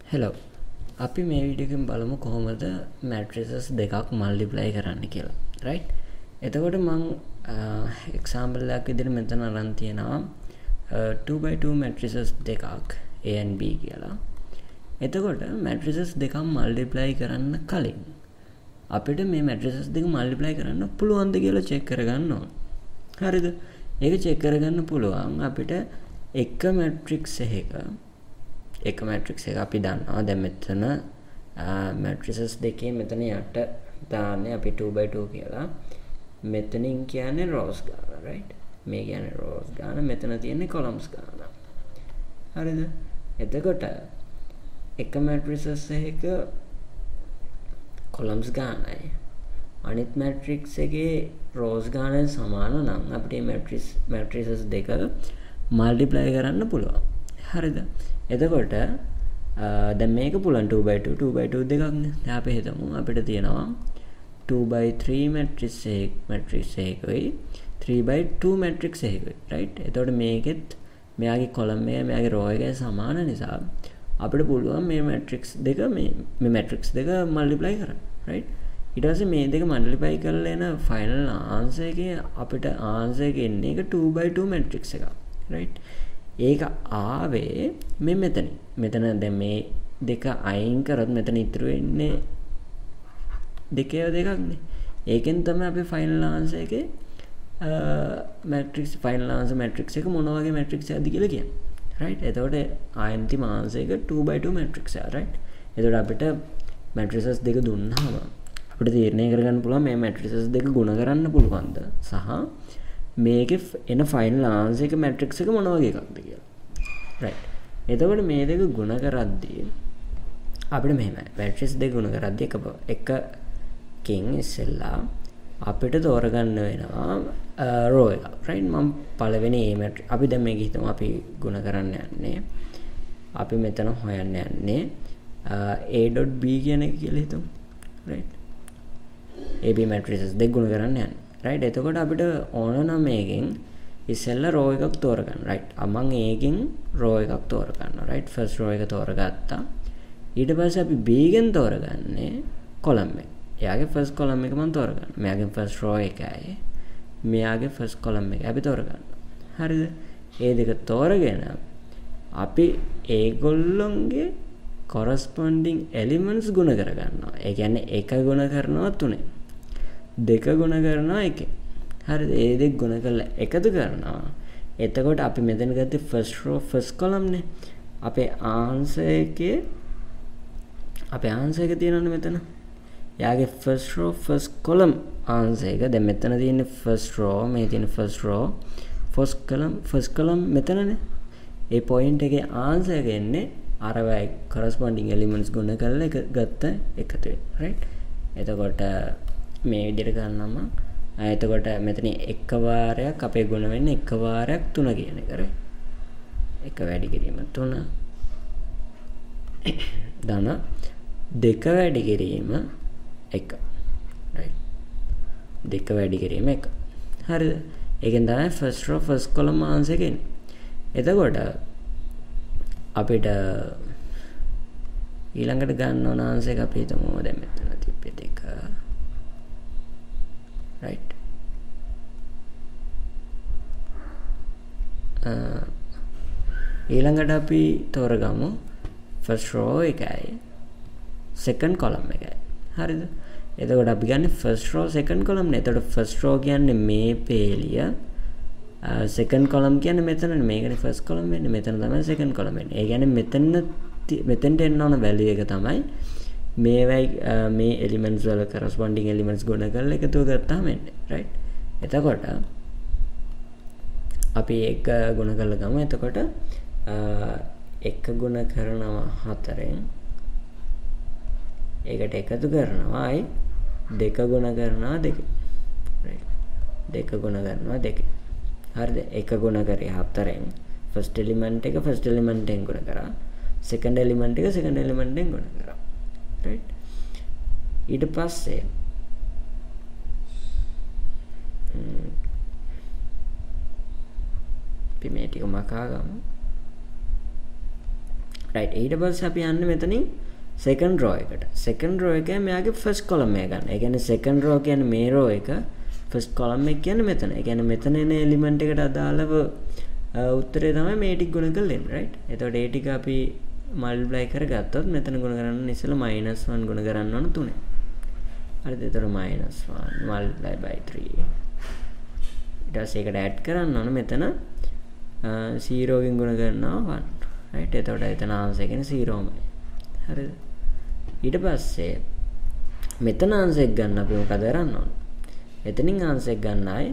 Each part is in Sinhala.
Hello. අපි මේ වීඩියෝ එකෙන් බලමු කොහොමද matrices දෙකක් multiply කරන්න කියලා. right? එතකොට මම example එකක් විදිහට මෙතන අරන් තියෙනවා 2x2 matrices දෙකක් A and B කියලා. එතකොට matrices දෙකක් multiply කරන්න කලින් අපිට මේ matrices දෙක multiply කරන්න පුළුවන්ද කියලා check කරගන්න ඕන. හරිද? ඒක check කරගන්න පුළුවන් අපිට එක matrix එක matrix එක අපි දන්නවා දැන් මෙතන matrices දෙකේ මෙතන යට දාන්නේ අපි 2x2 කියලා. මෙතනින් කියන්නේ rows ගාන, right? මේ කියන්නේ rows ගාන, මෙතන තියෙන්නේ columns ගාන. හරිද? එතකොට එක matrices එක columns ගානයි අනිත් matrix එකේ rows ගාන සමාන නම් අපිට matrices දෙක multiply කරන්න පුළුවන්. හරිද? එතකොට දැන් මේක පුළුවන් 2x2 දෙකක්නේ. දැන් අපි හිතමු අපිට තියෙනවා 2x3 matrix එකයි 3x2 matrix එකයි, right? එතකොට මේකෙත් මෙයාගේ column එක මෙයාගේ row එක සමාන නිසා අපිට පුළුවන් මේ matrix දෙක මේ matrix දෙක multiply කරන්න, right? ඊට පස්සේ මේ දෙක multiply කරලා එන final answer එකේ අපිට answer එක එන්නේ එක 2x2 matrix එකක්, right? ඒක ආවේ මෙතන දැන් මේ දෙක අයින් කරොත් මෙතන ඉතුරු වෙන්නේ දෙකේ දෙකක්නේ. ඒකෙන් තමයි අපි ෆයිනල් ආන්සර් එකේ මැට්‍රික්ස් ෆයිනල් ආන්සර් මැට්‍රික්ස් එක මොන වගේ මැට්‍රික්ස් එකක්ද කියලා කියන්නේ. right? එතකොට අන්තිම ආන්සර් එක 2x2 මැට්‍රික්ස් එක, right? එතකොට අපිට මැට්‍රිසස් දෙක දුන්නාම අපිට තීරණය කරගන්න පුළුවන් මේ මැට්‍රිසස් දෙක ගුණ කරන්න පුළුවන්ද සහ මේකේ එන ෆයිනල් ආන්සර් එක මැට්‍රික්ස් එක මොන වගේ එකක්ද කියලා. right? එතකොට මේ දෙක ගුණ කරද්දී අපිට මෙහෙමයි. මැට්‍රික්ස් දෙක ගුණ කරද්දී එකකින් ඉස්සෙල්ලා අපිට තෝරගන්න වෙනවා row එක. right? මම පළවෙනි A මැට්‍රික්ස් අපි දැන් මේක හිතමු අපි ගුණ කරන්න යන්නේ. අපි මෙතන හොයන්න යන්නේ A.B කියන එක කියලා හිතමු. right? AB matrices දෙක ගුණ කරන්න යන්නේ. right? එතකොට අපිට ඕන නම් මේකෙන් ඉස්සෙල්ලා row එකක් තෝරගන්න. right? මම ඒකෙන් row එකක් තෝරගන්නවා. right? first row එක තෝරගත්තා. ඊට පස්සේ අපි B ගෙන් තෝරගන්නේ column එක. එයාගේ first column එක මම තෝරගන්නවා. මෙයාගේ first row එකයි මෙයාගේ first column එක අපි තෝරගන්නවා. හරිද? මේ දෙක තෝරගෙන අපි ඒගොල්ලොන්ගේ corresponding elements ගුණ කරගන්නවා. ඒ කියන්නේ එක ගුණ කරනවා 3. දෙක ගුණ කරනවා 1. හරිද? ඒ දෙක ගුණ කරලා එකතු කරනවා. එතකොට අපි මෙතන ගත්තේ first row first column නේ. අපේ answer එකේ තියෙනවනේ මෙතන. යාගේ first row first column answer එක දැන් මෙතන තියෙන first row මේ තියෙන first row first column මෙතනනේ. ඒ point එකේ answer එක එන්නේ අරවයි corresponding elements ගුණ කරලා එක ගත්ත එකතු වෙන. right? එතකොට මේ විදිහට ගන්නම එතකොට මෙතන එක වාරයක් අපේ ගුණ වෙන්නේ එක වාරයක් 3 කියන එක. right? එක වැඩි කිරීම 3 ධන දෙක වැඩි කිරීම 1. right? දෙක වැඩි කිරීම 1. හරිද? ඒකෙන් තමයි first row first column answer එක එන්නේ. එතකොට අපිට ඊළඟට ගන්න ඕන answer එක අපි හිතමු දැන් මෙතන තිබ්බේ 2. right? ඊළඟට අපි තෝරගමු first row එකයි second column එකයි. හරිද? එතකොට අපි ගන්නේ first row second column නේ. එතකොට first row කියන්නේ මේ පේලිය second column කියන්නේ මෙතනනේ. මේකනේ first column වෙන්නේ. මෙතන තමයි second column වෙන්නේ. ඒ කියන්නේ මෙතෙන්ට එන්න ඕන value එක තමයි මේ elements වල corresponding elements ගුණ කරලා එකතු කරගත්තාම එන්නේ. right? එතකොට අපි එක ගුණ කරලා ගමු. එතකොට එක ගුණ කරනවා 4න් ඒකට එකතු කරනවා අයි දෙක ගුණ කරනවා 2. right? දෙක ගුණ කරනවා 2. හරිද? එක ගුණ කරේ 4න් first element එක first element එකෙන් ගුණ කරා. second element එක second element එකෙන් ගුණ කරා. right? ඊට පස්සේ අපි මේ ටික මකා ගමු. right ඊට පස්සේ අපි යන්නේ මෙතනින් second row එකට second row එකේ මෙයාගේ first column එක ගන්න. ඒ කියන්නේ second row කියන්නේ මේ row එක first column එක කියන්නේ මෙතන. ඒ කියන්නේ මෙතන එන element එකට අදාළව උත්තරේ තමයි මේ ටික ගුණ කරලා එන්නේ right. එතකොට ඒ ටික අපි multiply කරගත්තොත් මෙතන ගුණ කරන්න ඉස්සෙල්ලා -1 ගුණ කරන්න ඕන 3. හරිද? එතකොට -1 multiply by 3. ඊට පස්සේ ඒකට add කරන්න ඕන මෙතන 0 කින් ගුණ කරනවා 1. right. එතකොට එතන answer එක කියන්නේ 0මයි. හරිද? ඊට පස්සේ මෙතන answer එක ගන්න අපි මොකද කරන්න ඕන? එතනින් answer එක ගන්නයි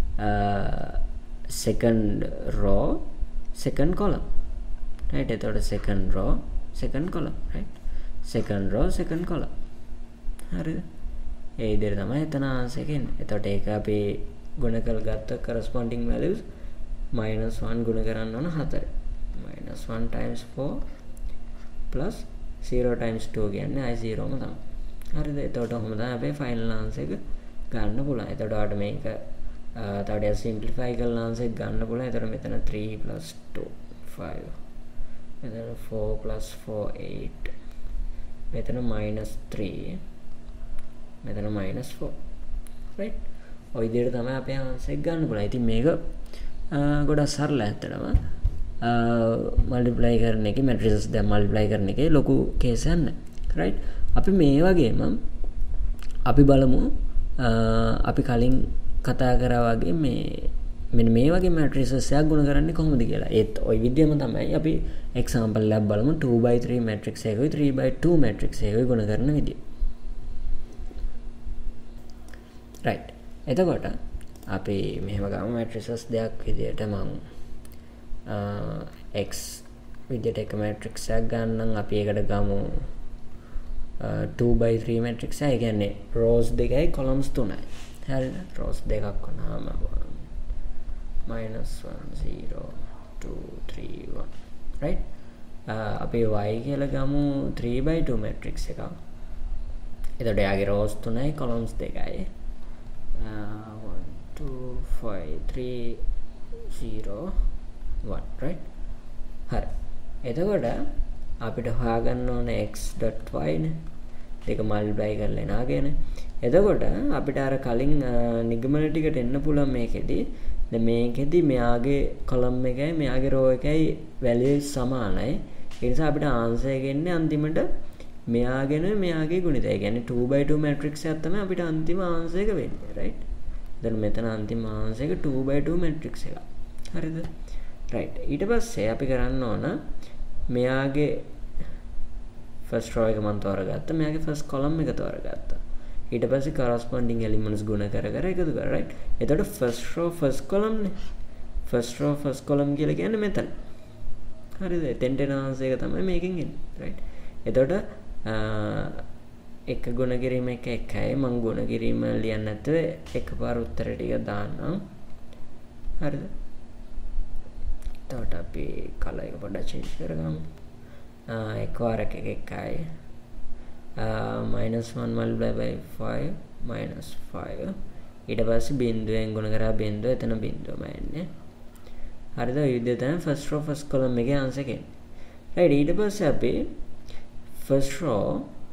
second row second column. right. එතකොට second row second column. right. second row second column. හරිද? ඒ විදිහට තමයි එතන answer එක එන්නේ. එතකොට ඒක අපි ගුණ කරගත්ත corresponding values -1 ගුණ කරන්න ඕන 4. -1 times 4 plus 0 times 2 කියන්නේ I 0ම තමයි. හරිද? එතකොට ඔහොම තමයි අපේ final answer එක ගන්න පුළුවන්. එතකොට ඔයාලට මේක තව ටිකක් simplify කරලා answer එක ගන්න පුළුවන්. එතකොට මෙතන 3 plus 2 5. මෙතන 4 plus 4 8. මෙතන -3. මෙතන -4. right? ඔය විදිහට තමයි අපේ answer එක ගන්න පුළුවන්. ඉතින් මේක ගොඩක් සරලයි ඇත්තටම. multiply කරන එකේ matrices දැන් multiply කරන එකේ ලොකු කේස් එකක් නැහැ. right? අපි මේ වගේම අපි බලමු අපි කලින් කතා කරා වගේ මෙන්න මේ වගේ matrices එකක් ගුණ කරන්නේ කොහොමද කියලා. ඒත් ওই විදිහම තමයි අපි example එකක් බලමු 2/3 matrix එකකුයි 3/2 matrix එකකුයි ගුණ කරන විදිය. right. එතකොට අපි මෙහෙම ගමු matrices දෙකක් විදියට මම x විදියට එක matrix එකක් ගන්නම්. අපි ඒකට ගමු 2/3 matrix එක. ඒ කියන්නේ rows දෙකයි columns තුනයි. හරිද? rows දෙකක් වුණාම -1 0 2 3 1 right. අපි y කියලා ගමු 3/2 matrix එකක්. එතකොට යාගේ rows තුනයි columns දෙකයි. 1 2 5 3 0 1 right. හරි. එතකොට අපිට හොයාගන්න ඕන x.y නේ. ඒක multiply කරලා එනාගෙන. එතකොට අපිට අර කලින් නිගමන ටිකට එන්න පුළුවන් මේකෙදි. දැන් මේකෙදි මෙයාගේ column එකයි මෙයාගේ row එකයි values සමානයි. ඒ නිසා අපිට answer එක එන්නේ අන්තිමට මෙයාගෙන මෙයාගේ ගුණිතය. ඒ කියන්නේ 2/2 matrix එකක් තමයි අපිට අන්තිම answer එක වෙන්නේ right. දැන් මෙතන අන්තිම answer එක 2/2 matrix එකක්. හරිද? right. ඊට පස්සේ අපි කරන්න ඕන මෙයාගේ first row එක මම තෝරගත්තා. මෙයාගේ first column එක තෝරගත්තා. ඊට පස්සේ corresponding elements ගුණ කර එකතු කරා right. එතකොට first row first column නේ. first row first column කියලා කියන්නේ මෙතන. හරිද? එතෙන්ට එන answer එක තමයි මේකෙන් එන්නේ right. එතකොට එක ගුණ කිරීම එක එකයි. මම ගුණ කිරීම ලියන්න නැතුව එකපාර උත්තර ටික දාන්නම්. හරිද? එතකොට අපි color එක පොඩ්ඩක් change කරගමු. එකවරක එකයි -1 multiply by 5 -5 ඊට පස්සේ බිංදුවෙන් ගුණ කරා බිංදුව එතන බිංදුවම එන්නේ. හරිද? ඔය විදිහට තමයි first row first column එකේ answer එක එන්නේ. right. ඊට පස්සේ අපි first row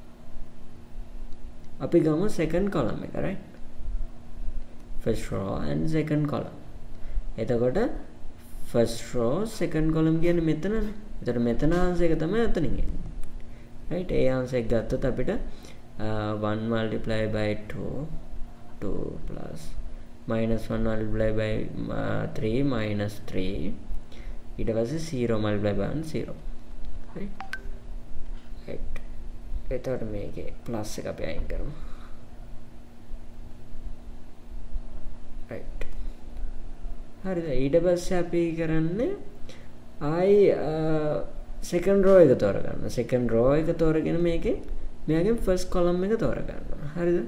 අපි ගමු second column එක right. first row and second column. එතකොට first row second column කියන්නේ මෙතනනේ. එතකොට මෙතන answer එක තමයි එතනින් එන්නේ. right. ඒ answer එක ගත්තොත් අපිට 1 multiply by 2 plus -1 multiply by 3 -3 ඊට පස්සේ 0 multiply by 1 0 right. right. එතකොට මේකේ plus එක අපි අයින් කරමු. right. හරිද? ඊට පස්සේ අපි කරන්නේ ආයි second row එක තෝරගන්න. second row එක තෝරගෙන මෙයාගේ first column එක තෝරගන්න. හරිද?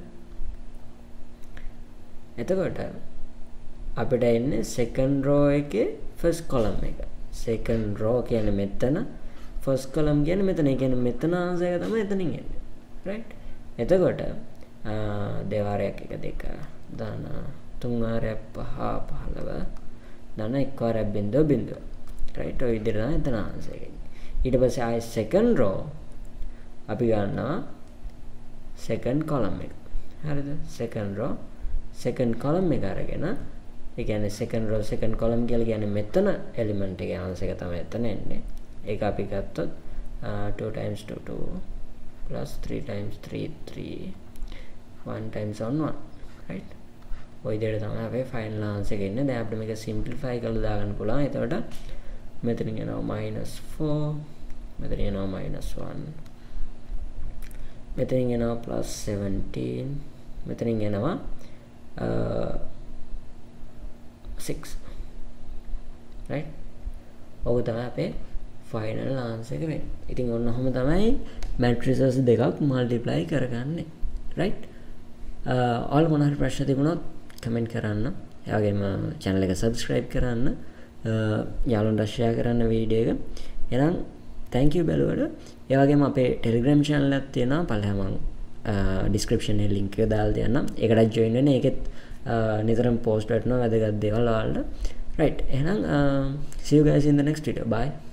එතකොට අපිට එන්නේ second row එකේ first column එක. second row කියන්නේ මෙතන, first column කියන්නේ මෙතන. ඒ කියන්නේ මෙතන answer එක තමයි එතනින් එන්නේ. right. එතකොට දෙවාරයක් 1 2 දාන 3 වාරයක් 5 15 දාන 1 වාරයක් බිංදුව බිංදුව. right. ඔය විදිහට තමයි එතන answer එක එන්නේ. ඊට පස්සේ ආයේ second row අපි ගන්නවා second column එක. හරිද? second row second column එක අරගෙන ඒ කියන්නේ second row second column කියලා කියන්නේ මෙතන element එකේ answer එක තමයි එතන එන්නේ. ඒක අපි ගත්තොත් 2 times 2 2 plus 3 times 3 3 1 times 1 1 right. ඔය විදිහට තමයි අපේ final answer එක එන්නේ. දැන් අපිට මේක simplify කරලා දාගන්න පුළුවන්. එතකොට මෙතනින් එනවා -4 මෙතනින් එනවා -1 මෙතනින් එනවා +17 මෙතනින් එනවා 6 right. ඔක තමයි අපේ final answer එක වෙන්නේ. ඉතින් ඔන්න ඔහොම තමයි matrices දෙකක් multiply කරගන්නේ right. ඔයාලා මොන හරි ප්‍රශ්න තිබුණොත් comment කරන්න. ඒ වගේම channel එක subscribe කරන්න. යාළුවන්ට share කරන්න වීඩියෝ එක. එහෙනම් thank you බැලුවට. ඒ වගේම අපේ Telegram channel එකක් තියෙනවා. පළවෙනිම description එකේ link එක දාලා තියන්නම්. ඒකටත් join වෙන්න. ඒකෙත් නිතරම post කරනවා වැදගත් දේවල් ඔයාලට. right. එහෙනම් see you guys in the next video. Bye.